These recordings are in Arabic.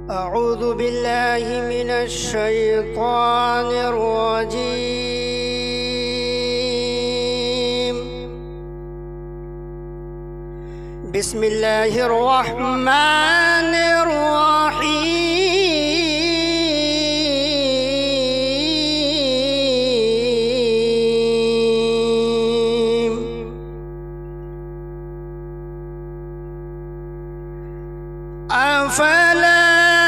أعوذ بالله من الشيطان الرجيم. بسم الله الرحمن الرحيم. أفلا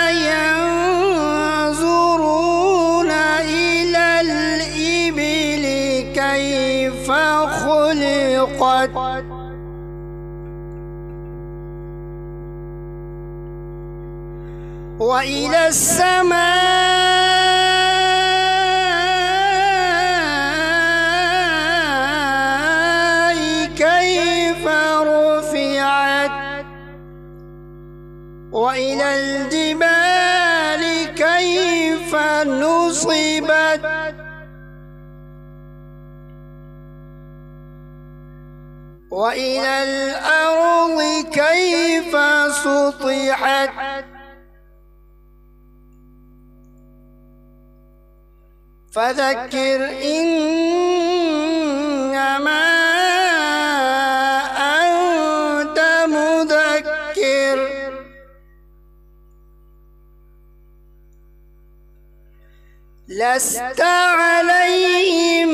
ينظرون إلى الإبل كيف خلقت وإلى السماء كيف رفعت وإلى الجبال كيف نصبت وإلى الأرض كيف سطحت فذكر إنما أنت مذكر لست عليهم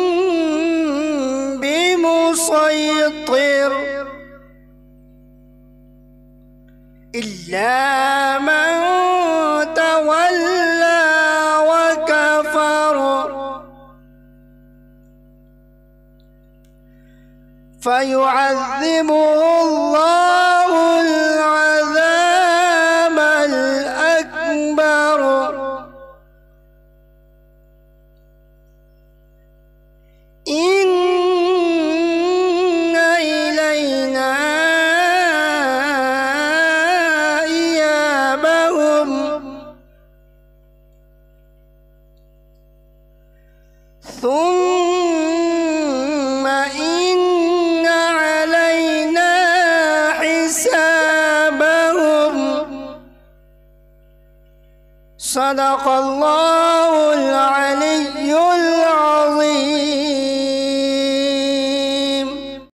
بمسيطر إلا من تولى وكفر فيعذبه الله العذاب الأكبر إن إلينا إيابهم ثم إن علينا حسابهم. صدق الله العلي العظيم.